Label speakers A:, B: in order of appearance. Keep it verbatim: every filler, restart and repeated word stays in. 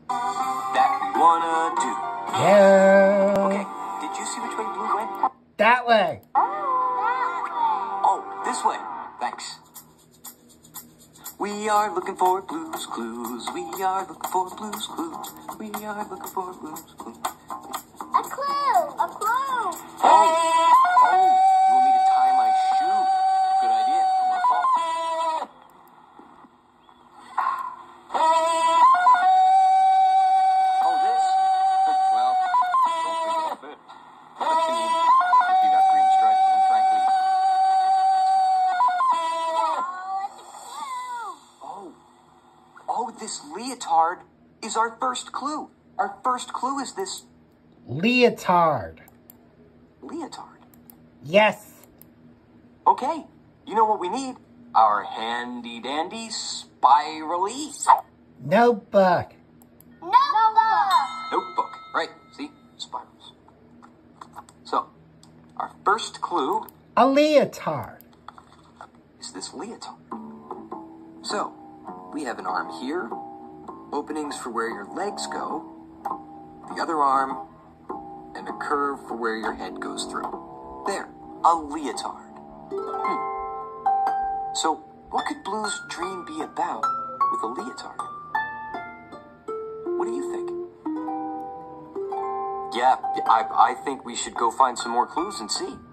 A: that we wanna do.
B: Yeah.
A: Okay, did you see which way blue went?
B: That way.
A: Oh, this way. Thanks. We are looking for Blue's Clues. We are looking for Blue's Clues. We are looking for Blue's Clues.
C: A clue! A clue!
A: Oh! Oh! You want me to tie my shoe? Good idea. Don't want to fall. Oh, this? Well, don't think it'll fit. What can you if you got green stripes and frankly... Oh, oh, this leotard is our first clue. Our first clue is this
B: Leotard.
A: leotard.
B: Yes.
A: Okay, you know what we need? Our handy-dandy spirally
B: Notebook.
C: Notebook!
A: notebook. Right, see? Spirals. So, our first clue
B: A leotard.
A: is this leotard. So, we have an arm here, openings for where your legs go, the other arm, and a curve for where your head goes through. There, a leotard. Hmm. So, what could Blue's dream be about with a leotard? What do you think? Yeah, I, I think we should go find some more clues and see.